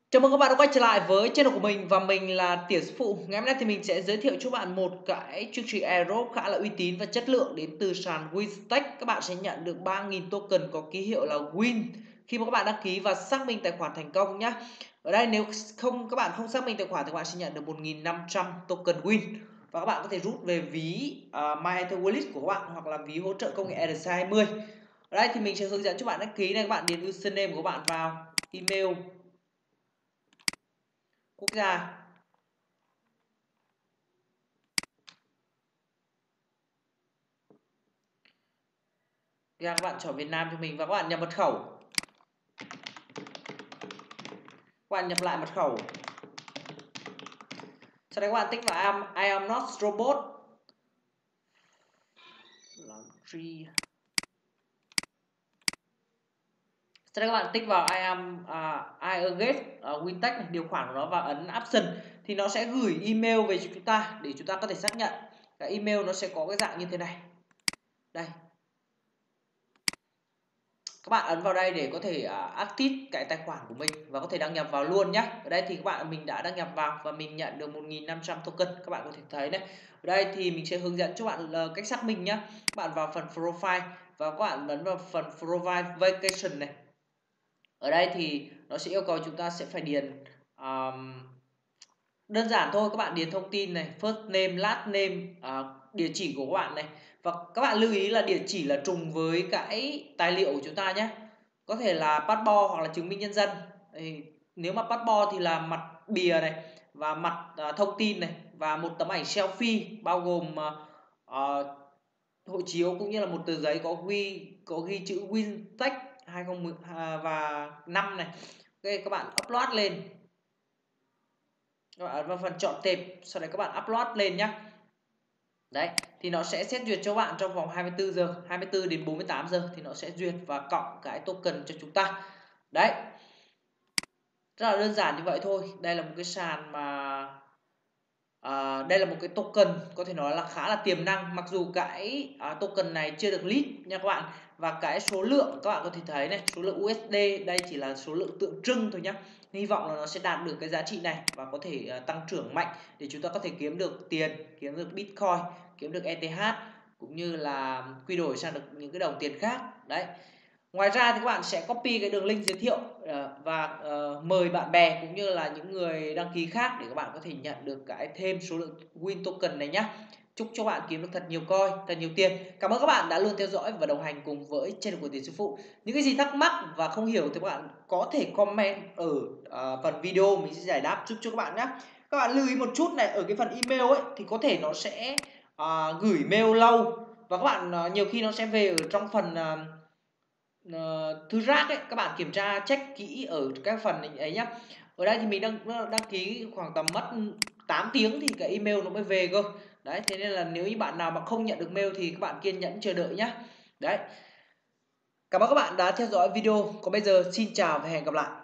Chào mừng các bạn đã quay trở lại với channel của mình và mình là Tiểu Sư Phụ. Ngày hôm nay thì mình sẽ giới thiệu cho bạn một cái chương trình airdrop khá là uy tín và chất lượng đến từ sàn Winstake. Các bạn sẽ nhận được 3.000 token có ký hiệu là Win khi mà các bạn đăng ký và xác minh tài khoản thành công nhé. Ở đây nếu các bạn không xác minh tài khoản thì các bạn sẽ nhận được 1.500 token Win và các bạn có thể rút về ví MyEther Wallet của các bạn hoặc là ví hỗ trợ công nghệ ERC20. Ở đây thì mình sẽ hướng dẫn cho bạn đăng ký này. Các bạn điền username của bạn vào, email, quốc gia, các bạn chọn Việt Nam cho mình và các bạn nhập mật khẩu. Các bạn nhập lại mật khẩu. Sau đấy các bạn tích vào I am not robot. Sau đấy các bạn tích vào I am I agree Winstake này, điều khoản của nó và ấn option thì nó sẽ gửi email về cho chúng ta để chúng ta có thể xác nhận. Cái email nó sẽ có cái dạng như thế này. Đây. Các bạn ấn vào đây để có thể active cái tài khoản của mình và có thể đăng nhập vào luôn nhé. Ở đây thì mình đã đăng nhập vào và mình nhận được 1.500 token. Các bạn có thể thấy đấy. Ở đây thì mình sẽ hướng dẫn cho bạn cách xác minh nhé. Các bạn vào phần profile và các bạn ấn vào phần provide vacation này. Ở đây thì nó sẽ yêu cầu chúng ta sẽ phải điền đơn giản thôi, các bạn điền thông tin này, first name, last name, địa chỉ của các bạn này. Và các bạn lưu ý là địa chỉ là trùng với cái tài liệu của chúng ta nhé. Có thể là passport hoặc là chứng minh nhân dân. Nếu mà passport thì là mặt bìa này và mặt thông tin này và một tấm ảnh selfie bao gồm hộ chiếu cũng như là một tờ giấy có ghi chữ Winstake 2010 và năm này. Ok, các bạn upload lên. Các bạn ấn vào phần chọn tệp, sau đấy các bạn upload lên nhé. Đấy, thì nó sẽ xét duyệt cho bạn trong vòng 24 giờ, 24 đến 48 giờ thì nó sẽ duyệt và cộng cái token cho chúng ta. Đấy. Rất là đơn giản như vậy thôi. Đây là một cái sàn mà đây là một cái token có thể nói là khá là tiềm năng, mặc dù cái token này chưa được list nha các bạn. Và cái số lượng các bạn có thể thấy này, số lượng USD đây chỉ là số lượng tượng trưng thôi nhé. Hy vọng là nó sẽ đạt được cái giá trị này và có thể tăng trưởng mạnh để chúng ta có thể kiếm được tiền, kiếm được Bitcoin, kiếm được ETH cũng như là quy đổi sang được những cái đồng tiền khác. Đấy. Ngoài ra thì các bạn sẽ copy cái đường link giới thiệu và mời bạn bè cũng như là những người đăng ký khác để các bạn có thể nhận được cái thêm số lượng Win token này nhé. Chúc cho bạn kiếm được thật nhiều coin, thật nhiều tiền. Cảm ơn các bạn đã luôn theo dõi và đồng hành cùng với channel của Tiến Sư Phụ. Những cái gì thắc mắc và không hiểu thì các bạn có thể comment ở phần video, mình sẽ giải đáp giúp cho các bạn nhé. Các bạn lưu ý một chút này, ở cái phần email ấy thì có thể nó sẽ gửi mail lâu và các bạn nhiều khi nó sẽ về ở trong phần thư rác ấy, các bạn kiểm tra check kỹ ở các phần ấy nhá. Ở đây thì mình đăng ký khoảng tầm mất 8 tiếng thì cái email nó mới về cơ. Đấy, thế nên là nếu như bạn nào mà không nhận được mail thì các bạn kiên nhẫn chờ đợi nhá. Đấy. Cảm ơn các bạn đã theo dõi video. Còn bây giờ xin chào và hẹn gặp lại.